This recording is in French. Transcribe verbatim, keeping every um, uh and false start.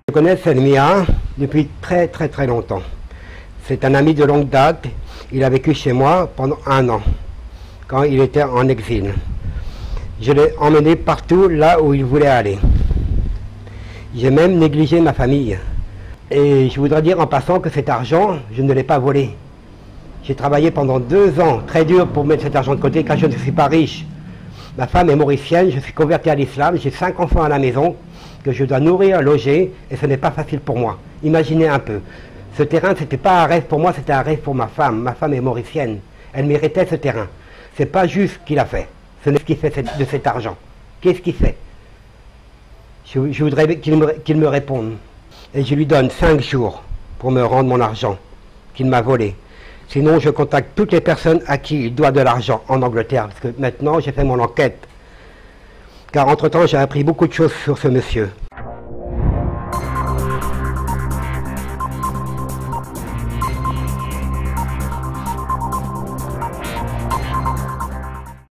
Je connais Selmia depuis très très très longtemps. C'est un ami de longue date. Il a vécu chez moi pendant un an, quand il était en exil. Je l'ai emmené partout là où il voulait aller. J'ai même négligé ma famille. Et je voudrais dire en passant que cet argent, je ne l'ai pas volé. J'ai travaillé pendant deux ans, très dur pour mettre cet argent de côté, car je ne suis pas riche. Ma femme est mauricienne, je suis converti à l'islam, j'ai cinq enfants à la maison, que je dois nourrir, loger, et ce n'est pas facile pour moi. Imaginez un peu. Ce terrain, ce n'était pas un rêve pour moi, c'était un rêve pour ma femme. Ma femme est mauricienne. Elle méritait ce terrain. Ce n'est pas juste ce qu'il a fait. Ce n'est ce qu'il fait de cet argent. Qu'est-ce qu'il fait? Je, je voudrais qu'il me, qu'il me réponde. Et je lui donne cinq jours pour me rendre mon argent qu'il m'a volé. Sinon, je contacte toutes les personnes à qui il doit de l'argent en Angleterre. Parce que maintenant, j'ai fait mon enquête. Car entre-temps, j'ai appris beaucoup de choses sur ce monsieur.